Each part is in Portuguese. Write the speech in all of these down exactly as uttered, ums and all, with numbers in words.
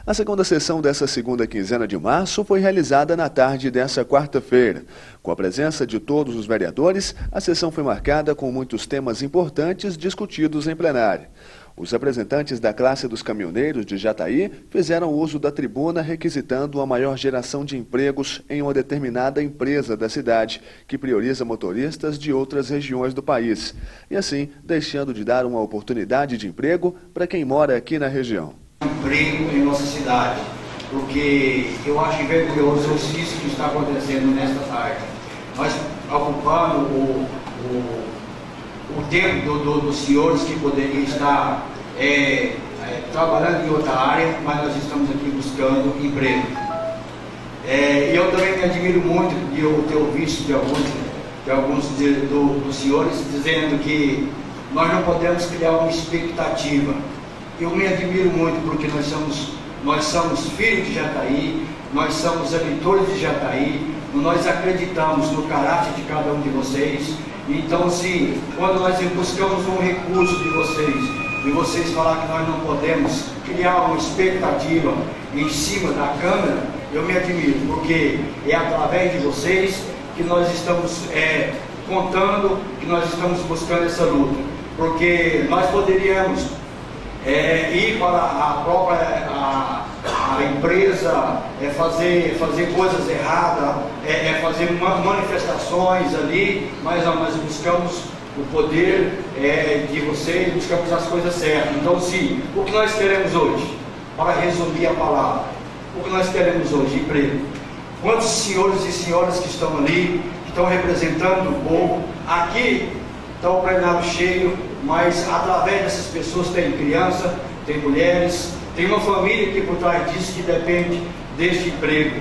A segunda sessão dessa segunda quinzena de março foi realizada na tarde dessa quarta-feira. Com a presença de todos os vereadores, a sessão foi marcada com muitos temas importantes discutidos em plenário. Os representantes da classe dos caminhoneiros de Jataí fizeram uso da tribuna requisitando a maior geração de empregos em uma determinada empresa da cidade, que prioriza motoristas de outras regiões do país, e assim deixando de dar uma oportunidade de emprego para quem mora aqui na região. Emprego em nossa cidade, porque eu acho vergonhoso isso que está acontecendo nesta tarde. Nós ocupando o, o, o tempo do, do, dos senhores que poderiam estar é, é, trabalhando em outra área, mas nós estamos aqui buscando emprego. É, eu também me admiro muito de eu ter visto de alguns, de alguns de, do, dos senhores dizendo que nós não podemos criar uma expectativa. Eu me admiro muito porque nós somos, nós somos filhos de Jataí, nós somos eleitores de Jataí, nós acreditamos no caráter de cada um de vocês. Então, se quando nós buscamos um recurso de vocês, e vocês falar que nós não podemos criar uma expectativa em cima da Câmara, eu me admiro, porque é através de vocês que nós estamos é, contando, que nós estamos buscando essa luta. Porque nós poderíamos É, ir para a própria a, a empresa, é, fazer, fazer coisas erradas, é, é fazer manifestações ali, mas não, nós buscamos o poder é, de vocês, buscamos as coisas certas. Então, sim, o que nós queremos hoje, para resumir a palavra, o que nós queremos hoje? Emprego. Quantos senhores e senhoras que estão ali, que estão representando o povo, aqui está o plenário cheio, mas através dessas pessoas tem criança, tem mulheres, tem uma família que por trás disso que depende deste emprego.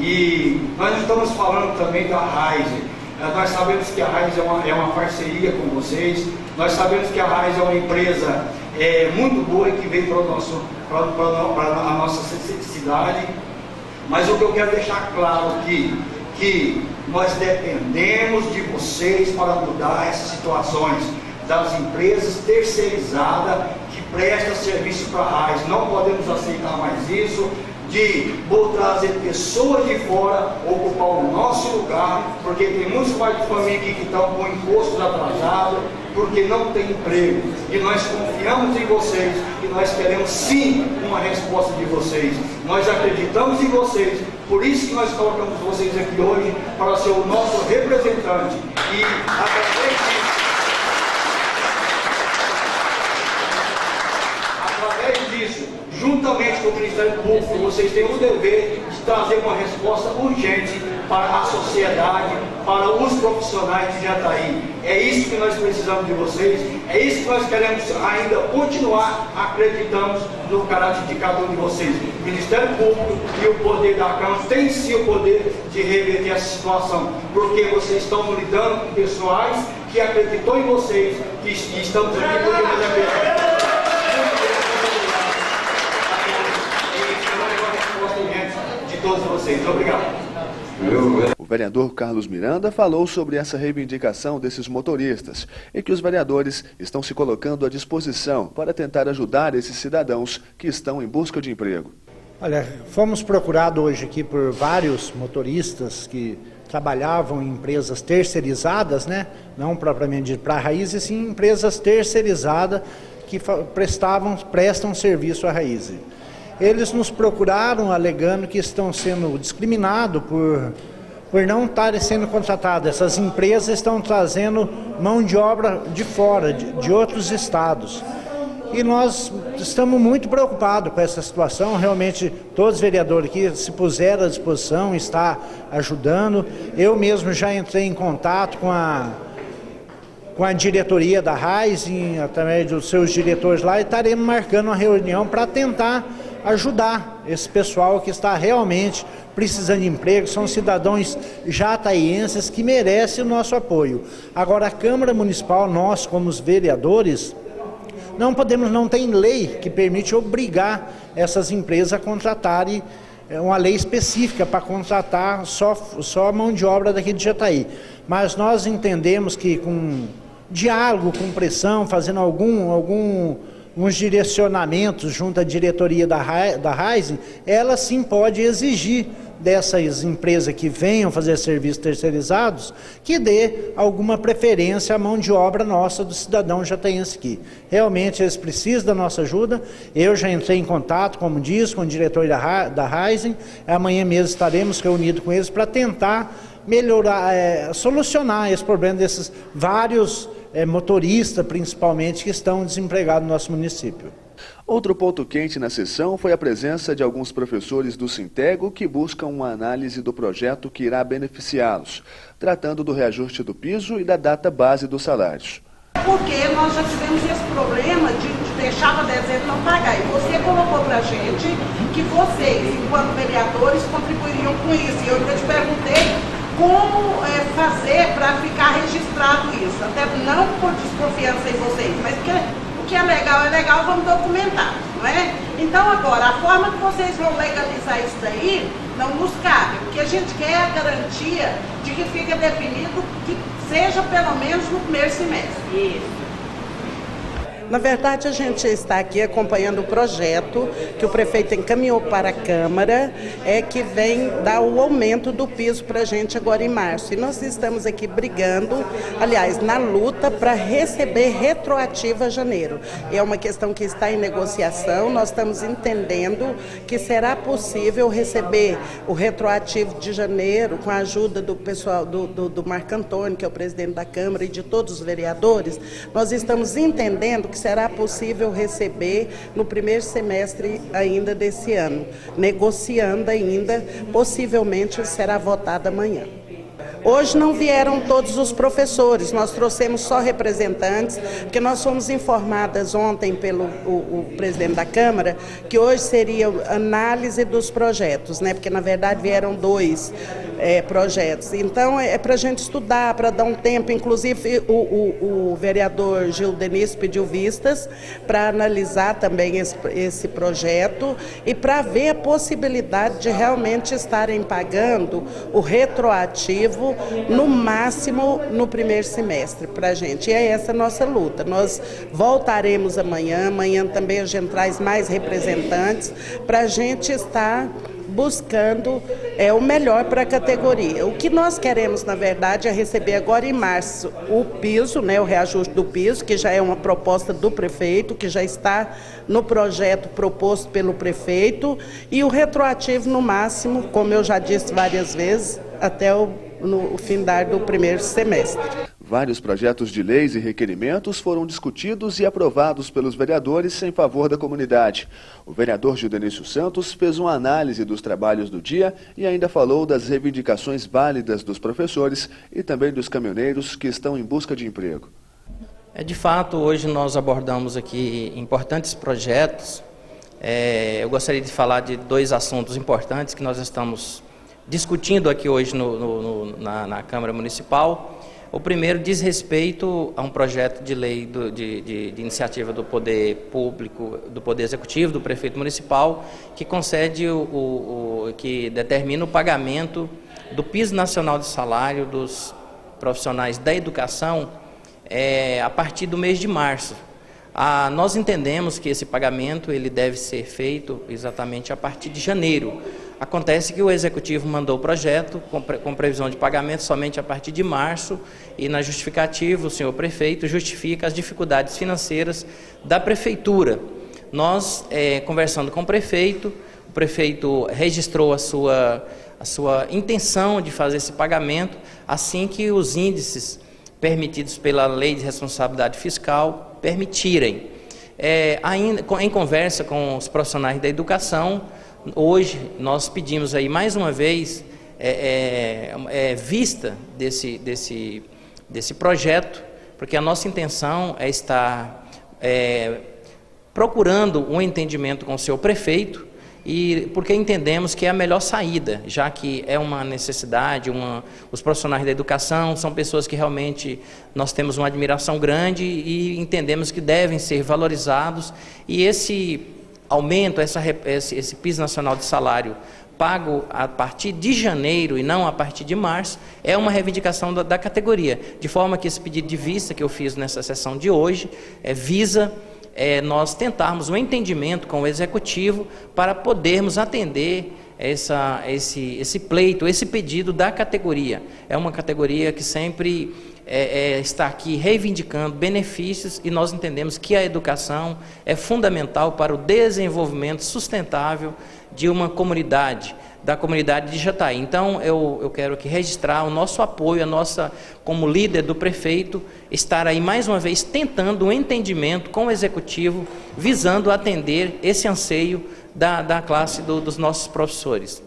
E nós estamos falando também da Raize. Nós sabemos que a Raize é uma, é uma parceria com vocês, nós sabemos que a Raize é uma empresa é, muito boa e que vem para, o nosso, para, para, para a nossa cidade, mas o que eu quero deixar claro aqui, que nós dependemos de vocês para mudar essas situações das empresas terceirizadas que prestam serviço para a Raize. Não podemos aceitar mais isso, de vou trazer pessoas de fora ocupar o nosso lugar, porque tem muitos pais de família aqui que estão com impostos atrasados, porque não tem emprego. E nós confiamos em vocês, e nós queremos sim uma resposta de vocês. Nós acreditamos em vocês, por isso que nós colocamos vocês aqui hoje para ser o nosso representante. E através disso, através disso, juntamente com o Ministério Público, vocês têm o dever de trazer uma resposta urgente para a sociedade, para os profissionais de Jataí. É isso que nós precisamos de vocês, é isso que nós queremos ainda continuar, acreditamos no caráter de cada um de vocês. O Ministério Público e o poder da Câmara têm sim o poder de reverter essa situação, porque vocês estão lidando com pessoais que acreditou em vocês, que estamos aqui por representar. Todos vocês. Obrigado. O vereador Carlos Miranda falou sobre essa reivindicação desses motoristas e que os vereadores estão se colocando à disposição para tentar ajudar esses cidadãos que estão em busca de emprego. Olha, fomos procurados hoje aqui por vários motoristas que trabalhavam em empresas terceirizadas, né? Não propriamente para a Raize, sim empresas terceirizadas que prestavam, prestam serviço à Raize. Eles nos procuraram alegando que estão sendo discriminados por, por não estarem sendo contratados. Essas empresas estão trazendo mão de obra de fora, de, de outros estados. E nós estamos muito preocupados com essa situação. Realmente todos os vereadores aqui se puseram à disposição, está ajudando. Eu mesmo já entrei em contato com a, com a diretoria da Raize, através dos seus diretores lá, e estaremos marcando uma reunião para tentar ajudar esse pessoal que está realmente precisando de emprego. São cidadãos jataienses que merecem o nosso apoio. Agora, a Câmara Municipal, nós como os vereadores, não podemos, não tem lei que permite obrigar essas empresas a contratarem, uma lei específica para contratar só, só mão de obra daqui de Jataí. Mas nós entendemos que com diálogo, com pressão, fazendo algum, algum uns direcionamentos junto à diretoria da Raizen, ela sim pode exigir dessas empresas que venham fazer serviços terceirizados, que dê alguma preferência à mão de obra nossa do cidadão jataiense aqui. Realmente eles precisam da nossa ajuda. Eu já entrei em contato, como diz, com o diretor da, da Raizen. Amanhã mesmo estaremos reunidos com eles para tentar melhorar, é, solucionar esse problema desses vários é, motoristas, principalmente, que estão desempregados no nosso município. Outro ponto quente na sessão foi a presença de alguns professores do Sintego que buscam uma análise do projeto que irá beneficiá-los, tratando do reajuste do piso e da data base dos salários. Porque nós já tivemos esse problema de, de deixar para dezembro não pagar. E você colocou para a gente que vocês, enquanto vereadores, contribuiriam com isso. E eu já te perguntei como é, fazer para ficar registrado isso. Até não por desconfiança em vocês, mas porque o que é legal é legal, vamos documentar, não é? Então agora, a forma que vocês vão legalizar isso daí não nos cabe, porque a gente quer a garantia de que fique definido que seja pelo menos no primeiro semestre. Isso. Na verdade, a gente está aqui acompanhando o projeto que o prefeito encaminhou para a Câmara, é que vem dar o aumento do piso para a gente agora em março. E nós estamos aqui brigando, aliás, na luta para receber retroativa janeiro. E é uma questão que está em negociação, nós estamos entendendo que será possível receber o retroativo de janeiro com a ajuda do pessoal, do, do, do Marco Antônio, que é o presidente da Câmara, e de todos os vereadores. Nós estamos entendendo que será possível receber no primeiro semestre ainda desse ano, negociando ainda, possivelmente será votado amanhã. Hoje não vieram todos os professores, nós trouxemos só representantes, porque nós fomos informadas ontem pelo o, o presidente da Câmara que hoje seria análise dos projetos, né? Porque na verdade vieram dois é, projetos. Então é para a gente estudar, para dar um tempo, inclusive o, o, o vereador Gil Denis pediu vistas para analisar também esse, esse projeto e para ver a possibilidade de realmente estarem pagando o retroativo no máximo no primeiro semestre para a gente. E é essa a nossa luta. Nós voltaremos amanhã, amanhã também a gente traz mais representantes para a gente estar buscando é, o melhor para a categoria. O que nós queremos, na verdade, é receber agora em março o piso, né, o reajuste do piso, que já é uma proposta do prefeito, que já está no projeto proposto pelo prefeito, e o retroativo no máximo, como eu já disse várias vezes, até o no findar do primeiro semestre. Vários projetos de leis e requerimentos foram discutidos e aprovados pelos vereadores em favor da comunidade. O vereador Gildenício Santos fez uma análise dos trabalhos do dia e ainda falou das reivindicações válidas dos professores e também dos caminhoneiros que estão em busca de emprego. É, de fato, hoje nós abordamos aqui importantes projetos. É, eu gostaria de falar de dois assuntos importantes que nós estamos discutindo aqui hoje no, no, no, na, na Câmara Municipal. O primeiro diz respeito a um projeto de lei do, de, de, de iniciativa do Poder Público, do Poder Executivo, do Prefeito Municipal, que concede, o, o, o, que determina o pagamento do piso nacional de salário dos profissionais da educação é, a partir do mês de março. Ah, nós entendemos que esse pagamento ele deve ser feito exatamente a partir de janeiro. Acontece que o Executivo mandou o projeto com, pre, com previsão de pagamento somente a partir de março e na justificativa o senhor prefeito justifica as dificuldades financeiras da Prefeitura. Nós, é, conversando com o prefeito, o prefeito registrou a sua, a sua intenção de fazer esse pagamento assim que os índices permitidos pela Lei de Responsabilidade Fiscal permitirem. É, ainda, em conversa com os profissionais da educação, hoje nós pedimos aí mais uma vez é, é, é, vista desse, desse, desse projeto, porque a nossa intenção é estar é, procurando um entendimento com o seu prefeito, e porque entendemos que é a melhor saída, já que é uma necessidade, uma, os profissionais da educação são pessoas que realmente nós temos uma admiração grande e entendemos que devem ser valorizados, e esse aumento, essa, esse, esse piso nacional de salário pago a partir de janeiro e não a partir de março, é uma reivindicação da, da categoria, de forma que esse pedido de vista que eu fiz nessa sessão de hoje é, visa é, nós tentarmos um entendimento com o Executivo para podermos atender essa, esse, esse pleito, esse pedido da categoria. É uma categoria que sempre é, é, está aqui reivindicando benefícios, e nós entendemos que a educação é fundamental para o desenvolvimento sustentável de uma comunidade, da comunidade de Jataí. Então, eu, eu quero aqui registrar o nosso apoio, a nossa, como líder do prefeito, estar aí mais uma vez tentando um entendimento com o Executivo, visando atender esse anseio da, da classe do, dos nossos professores.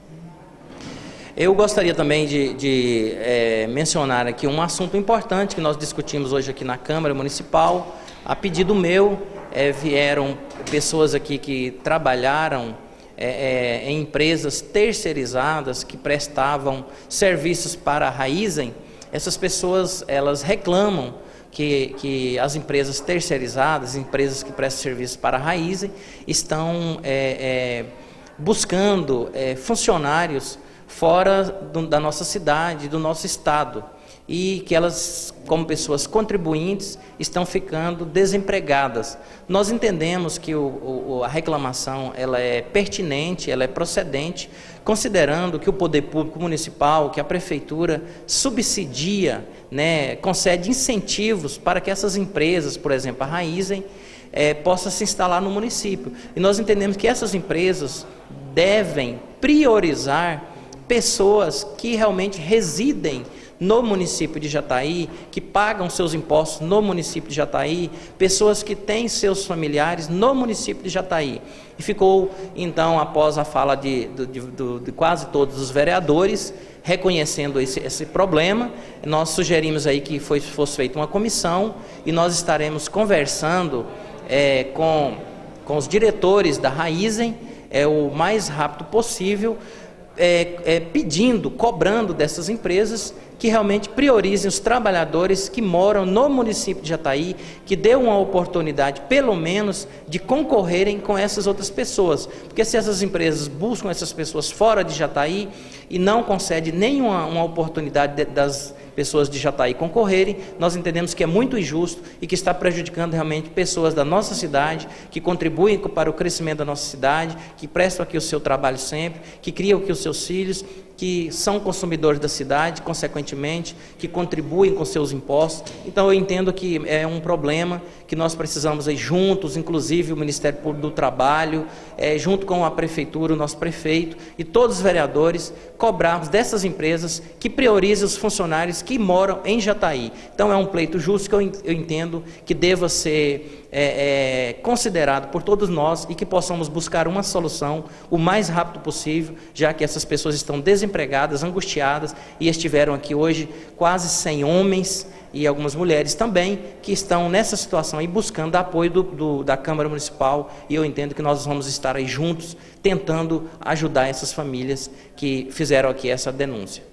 Eu gostaria também de, de é, mencionar aqui um assunto importante que nós discutimos hoje aqui na Câmara Municipal. A pedido meu, é, vieram pessoas aqui que trabalharam É, é, em empresas terceirizadas que prestavam serviços para a Raizen. Essas pessoas, elas reclamam que, que as empresas terceirizadas, empresas que prestam serviços para a Raizen, estão é, é, buscando é, funcionários fora do, da nossa cidade, do nosso estado, e que elas, como pessoas contribuintes, estão ficando desempregadas. Nós entendemos que o, o, a reclamação ela é pertinente, ela é procedente, considerando que o poder público municipal, que a prefeitura subsidia, né, concede incentivos para que essas empresas, por exemplo, a Raizen, é, possa se instalar no município. E nós entendemos que essas empresas devem priorizar pessoas que realmente residem no município de Jataí, que pagam seus impostos no município de Jataí, pessoas que têm seus familiares no município de Jataí. E ficou, então, após a fala de, de, de, de quase todos os vereadores, reconhecendo esse, esse problema, nós sugerimos aí que foi, fosse feita uma comissão, e nós estaremos conversando é, com, com os diretores da Raizen é, o mais rápido possível, é, é, pedindo, cobrando dessas empresas que realmente priorizem os trabalhadores que moram no município de Jataí, que dê uma oportunidade, pelo menos, de concorrerem com essas outras pessoas. Porque se essas empresas buscam essas pessoas fora de Jataí e não concedem nenhuma uma oportunidade de, das pessoas de Jataí concorrerem, nós entendemos que é muito injusto e que está prejudicando realmente pessoas da nossa cidade, que contribuem para o crescimento da nossa cidade, que prestam aqui o seu trabalho sempre, que criam aqui os seus filhos, que são consumidores da cidade, consequentemente, que contribuem com seus impostos. Então, eu entendo que é um problema que nós precisamos aí juntos, inclusive o Ministério Público do Trabalho, é, junto com a Prefeitura, o nosso prefeito e todos os vereadores, cobrarmos dessas empresas que priorizem os funcionários que moram em Jataí. Então, é um pleito justo que eu, eu entendo que deva ser É, é, considerado por todos nós, e que possamos buscar uma solução o mais rápido possível, já que essas pessoas estão desempregadas, angustiadas, e estiveram aqui hoje quase cem homens e algumas mulheres também, que estão nessa situação aí buscando apoio do, do, da Câmara Municipal, e eu entendo que nós vamos estar aí juntos, tentando ajudar essas famílias que fizeram aqui essa denúncia.